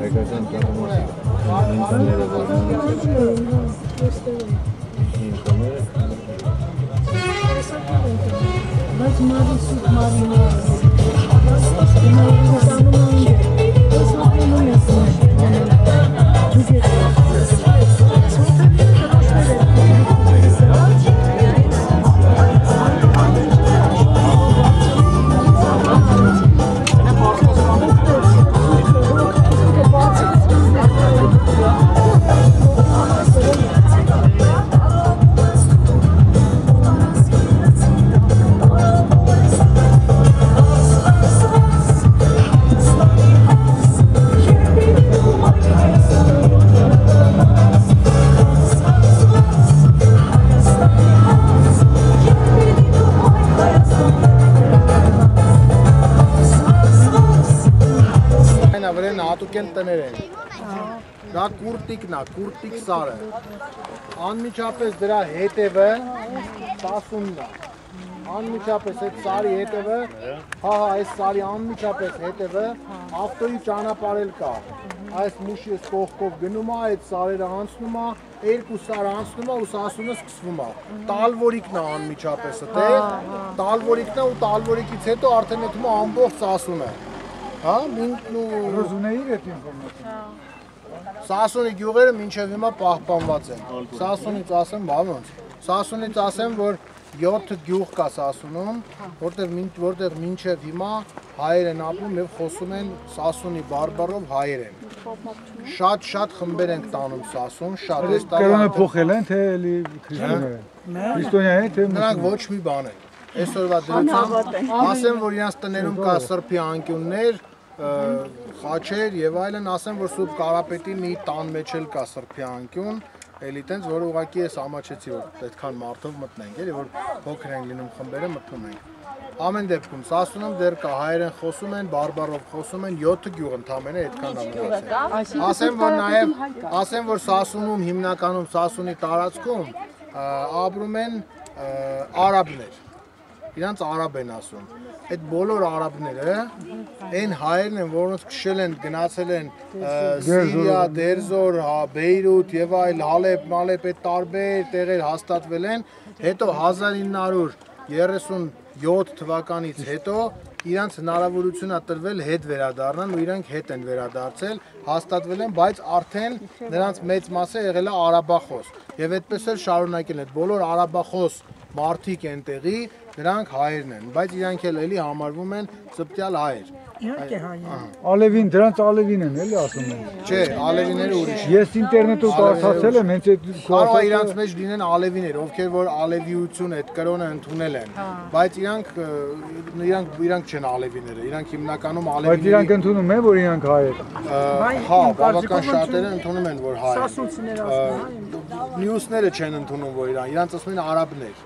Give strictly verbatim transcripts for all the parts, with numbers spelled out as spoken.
Հայկական տանումները որն Բայց մարի սուտ մարին է, բայց տանում են, բայց հապնում Դա կուրտիկն է, կուրտիկ սարը, անմիջապես դրա հետևը տասունն է, անմիջապես այդ սարի հետևը, հա հա այս սարի անմիջապես հետևը ավտոյի ճանապարհել կա, այս մուշի այս կողքով գնում է, այդ սարերը անցնում է, երկու սար անցնում է ու սասունը սկսվում է, տալվորիկն է անմիջապես, տալվորիկն է ու տալվորիկից հետո արդեն եթում է ամբողջ սասունը, հա, մինքն ու... Ռոզունեիր էտ ինվորմատիվ։ Սասունի գյուղերը մինչև հիմա պահպանված են, Սասունից ասեմ, բավոնց, Սասունից ասեմ, որ յոթ գյուղ կա Սասունում, որտեղ մինչև հիմա հայեր են ապրում և խոսում են Սասունի բարբառով հայեր են։ Շատ-շատ խմբեր ենք տանում Սասուն, շատ ես տարի... Կրոնը փոխել են, թե էլի քրիստոնյա են, թե... Նրանք ոչ մի բան են, այսօրվա դրությամբ, ասեմ, որ իրանց տներում կա սրբի անկյուններ, խաչեր և այլն, ասեմ, որ Սուրբ Կարապետի մի տան մեջ էլ կա սրբի անկյուն, էլի տենց, որ ուղղակի ես ամաչեցի, որ այդքան մարդով մտնենք, էլի, որ փոքր են լինում խմբերը մտնում ենք։ Ամեն դեպքում, Սասունում դեռ կա, հայերեն խոսում են, բարբառով խոսում են, յոթ գյուղ ընդամենը այդքան ամենացել։ Ասեմ, որ նաև, ասեմ, որ Սասունում հիմնականում Սասունի տարածքում ապրում են արաբներ, իրանց արաբ են ասում։ Այդ բոլոր արաբները, այն հայերն են, որոնց քշել են, գնացել են Սիրիա, Դերզոր, Բեյրութ և այլ Հալեբ, Մալեբ, այդ տարբեր տեղեր հաստատվել են, հետո հազար ինը հարյուր երեսունյոթ թվականից հետո իրանց հնարավորություն է տրվել հետ վերադառնան ու իրանք հետ են վերադարձել, հաստատվել են, բայց արդեն նրանց մեծ մասը եղել է արաբախոս և այդպես էլ շարունակել են, բոլոր արաբախոս մարդիկ են տեղի, նրանք հայերն են, բայց իրանք էլ էլի համարվում են ծպտյալ հայեր։ Իհարկե հայեր։ Ալևին, դրանց ալևին են, էլի ասում են։ Չէ, ալևիները ուրիշ։ Ես ինտերնետով կարդացել եմ, հենց այդ կարող է իրանց մեջ լինեն ալևիներ, ովքեր որ ալևիություն այդ կրոնը ընդունել են, բայց իրանք իրանք իրանք չեն ալևիները, իրանք հիմնականում ալևիներ։ Բայց իրանք ընդունում են, որ իրանք հայեր։ Հա, բավական շատերը ընդունում են, որ հայ են։ Սասունցիները ասում են։ Մյուսները չեն ընդունում, որ իրան, իրանց ասում են արաբներ։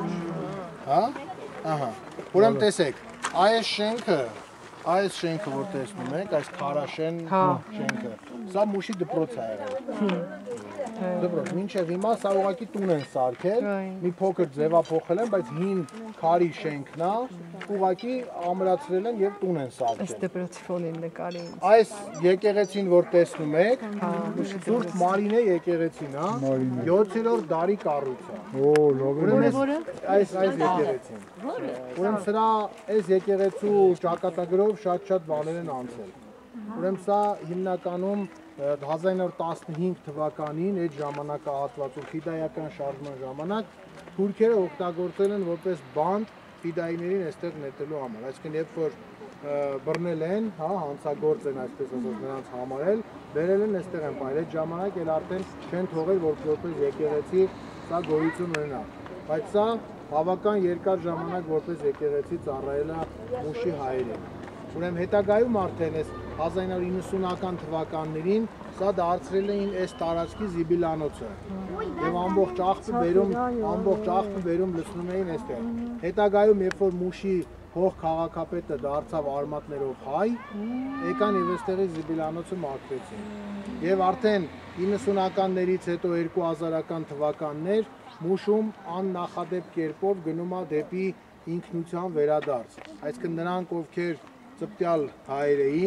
Հա? Ահա։ Ուրեմն տեսեք, այս շենքը, այս շենքը որ տեսնում եք, այս քարաշեն շենքը, սա մուշի դպրոց է եղել։ Դպրոց, մինչև հիմա սա ուղղակի տուն են սարքել, մի փոքր ձևափոխել են, բայց հին քարի շենքն է, ուղղակի ամրացրել են եւ տուն են սարքել։ Այս դպրոցի ֆոնին նկարի։ Այս եկեղեցին որ տեսնում եք, Սուրբ Մարինե եկեղեցին է, յոթերորդ դարի կառույց է։ Օ, լավ։ Այս այս եկեղեցին։ Ուրեմն սրա այս եկեղեցու ճակատագրով շատ-շատ բաներ են անցել։ Ուրեմն սա հիմնականում հազար ինը հարյուր տասնհինգ թվականին այդ ժամանակահատվածում ֆիդայական շարժման ժամանակ թուրքերը օգտագործել են որպես բանդ ֆիդայիներին այստեղ նետելու համար, այսինքն երբ որ բռնել են, հա, հանցագործ են այսպես ասած նրանց համարել, բերել են այստեղ են բայր, այդ ժամանակ էլ արդեն չեն թողել որ որպես եկեղեցի սա գոյություն ունենա, բայց սա բավական երկար ժամանակ որպես եկեղեցի ծառայել է մուշի հայերին։ Ուրեմն հետագայում արդեն այս հազար ինը հարյուր իննսունական թվականներին սա դարձրել էին այս տարածքի զիբիլանոցը եւ ամբողջ աղբը բերում ամբողջ աղբը բերում լցնում էին այստեղ։ Հետագայում երբ որ մուշի հող քաղաքապետը դարձավ արմատներով հայ, եկան եւ այստեղի զիբիլանոցը մաքրեցին։ Եվ արդեն իննսունականներից հետո երկու հազարական թվականներ մուշում աննախադեպ կերպով գնում է դեպի ինքնության վերադարձ։ Այսինքն նրանք ովքեր ծպտյալ հայեր էին,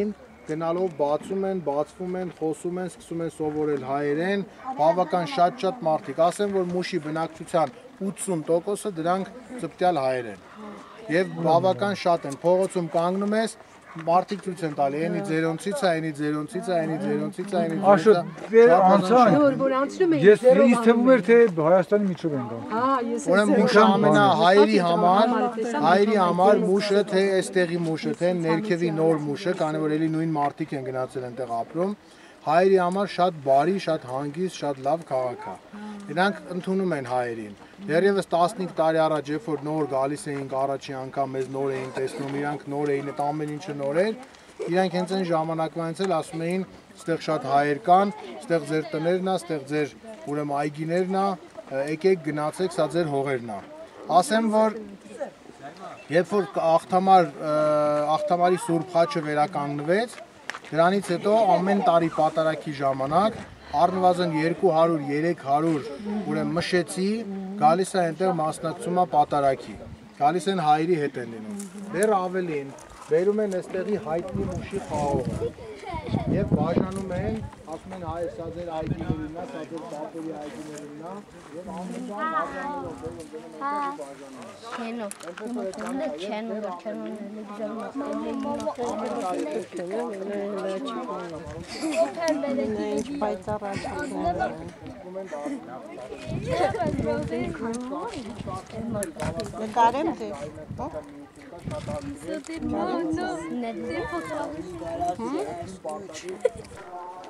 գնալով բացում են, բացվում են, խոսում են, սկսում են սովորել հայերեն, բավական շատ-շատ մարդիկ, ասեմ որ մուշի բնակչության ութսուն տոկոսը դրանք ծպտյալ հայեր են։ Եվ բավական շատ են, փողոցում կանգնում ես, մարդիկ ցույց են տալի, այնի ձերոնցից է, այնի ձերոնցից է, այնի ձերոնցից է, այնի Աշոտ, դեր անցան։ Որ որ անցնում է Ես ինձ թվում էր թե Հայաստանի միջով են գա։ Հա, ես Ուրեմն մուշը ամենա հայերի համար, հայերի համար մուշը թե այստեղի մուշը, թե ներքևի նոր մուշը, քանի որ էլի նույն մարդիկ են գնացել այնտեղ ապրում, հայերի համար շատ բարի, շատ հանգիստ, շատ լավ քաղաք է։ Նրանք ընդունում են հայերին։ Դեռևս տասնհինգ տարի առաջ, երբ որ նոր գալիս էինք առաջի անգամ մեզ նոր էին տեսնում, իրանք նոր էին, այդ ամեն ինչը նոր էր, իրանք հենց այն ժամանակվանից էլ ասում էին, ստեղ շատ հայեր կան, ստեղ ձեր տներն է, ստեղ ձեր ուրեմն այգիներն է, եկեք գնացեք, սա ձեր հողերն է։ Ասեմ որ երբ որ աղթամար աղթամարի Սուրբ խաչը վերականգնվեց, դրանից հետո ամեն տարի պատարագի ժամանակ առնվազն երկու հարյուր երեք հարյուր ուրեմն մշեցի գալիս է այնտեղ մասնակցում է պատարագի, գալիս են հայերի հետ են լինում, դեռ ավելին բերում են այստեղի հայտնի մուշի խաղողը եւ բաժանում են, ասում են հայ սա ձեր այգիներինն է, սա ձեր բապերի այգիներինն է եւ ամեն բան բաժանելով բերում Նկարեմ թե Սա դե մանո, նետի ֆոտո։